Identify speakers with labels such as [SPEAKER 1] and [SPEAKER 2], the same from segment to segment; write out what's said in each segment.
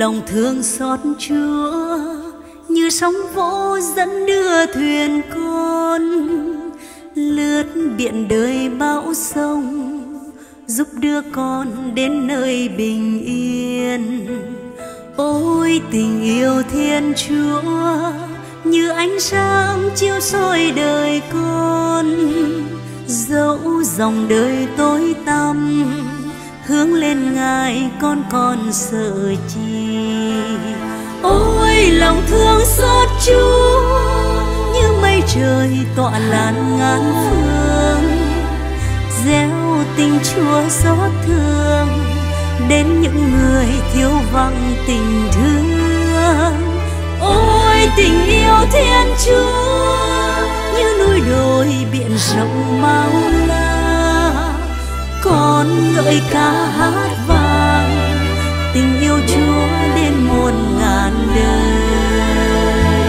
[SPEAKER 1] lòng thương xót Chúa như sóng vỗ dẫn đưa thuyền con lướt biển đời bão sông, giúp đưa con đến nơi bình yên. Ôi tình yêu Thiên Chúa như ánh sáng chiếu soi đời con, dẫu dòng đời tối tăm hướng lên Ngài con còn sợ chi. Ôi lòng thương xót Chúa như mây trời tọa lan ngàn phương, gieo tình Chúa xót thương đến những người thiếu vắng tình thương. Ôi tình yêu Thiên Chúa như núi đồi biển rộng bao la, con ngợi ca hát vang tình yêu Chúa đến muôn ngàn đời.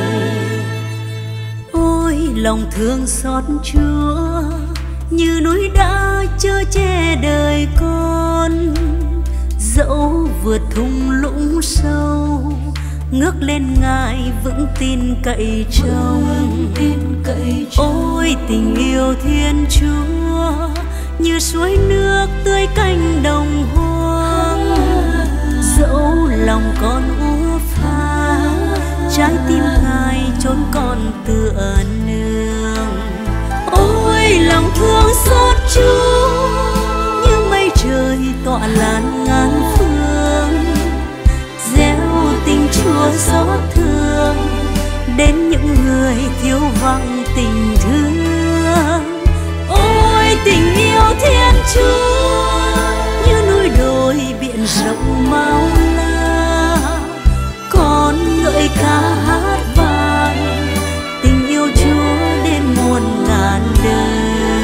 [SPEAKER 1] Ôi lòng thương xót Chúa như núi đá chở che đời con, dẫu vượt thung lũng sâu ngước lên Ngài vững tin cậy trông. Ôi tình yêu Thiên Chúa như suối nước tưới cánh đồng hoang, dẫu lòng con úa pha trái tim Ngài chốn con tựa nương. Ôi lòng thương xót Chúa như mây trời tọa lan ngàn phương, gieo tình Chúa xót thương đến những người thiếu vắng tình thương. Ôi tình yêu Thiên Chúa như núi đồi biển rộng bao la, con ngợi ca hát vang tình yêu Chúa đến muôn ngàn đời.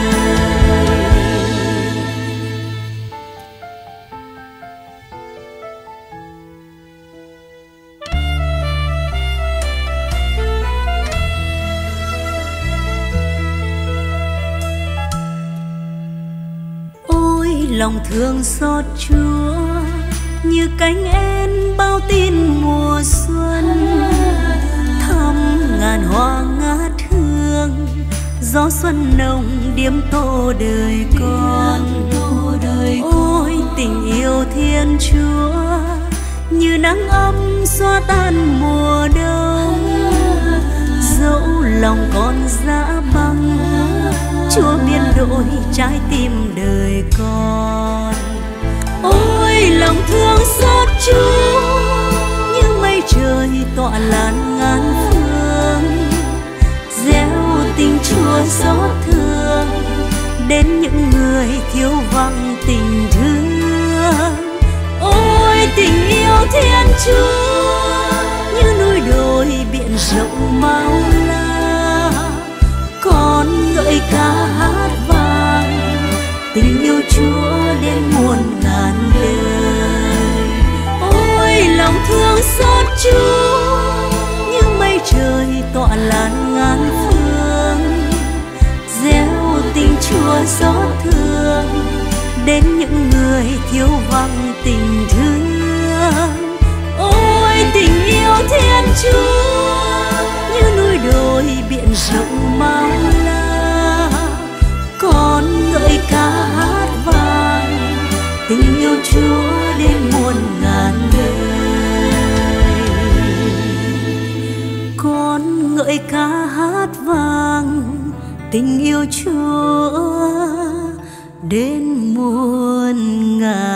[SPEAKER 1] Lòng thương xót Chúa như cánh én bao tin mùa xuân, thăm ngàn hoa ngát hương, gió xuân nồng điếm tô đời con. Ôi tình yêu Thiên Chúa như nắng ấm xóa tan mùa đông, dẫu lòng con dã băng Chúa biến đổi trái tim đời con. Ôi lòng thương xót Chúa như mây trời tọa lan ngàn phương, gieo tình Chúa xót thương đến những người thiếu vắng tình thương. Ôi tình yêu Thiên Chúa như núi đồi biển rộng bao la, con ngợi ca hát vang tình yêu Chúa đến muôn ngàn đời. Ôi lòng thương xót Chúa như mây trời tọa lan ngàn phương, gieo tình Chúa xót thương đến những người thiếu vắng tình thương. Ôi tình yêu Thiên Chúa như núi đồi biển rộng bao la, con ngợi ca hát vang tình yêu Chúa đến muôn ngàn đời. Con ngợi ca hát vang tình yêu Chúa đến muôn ngàn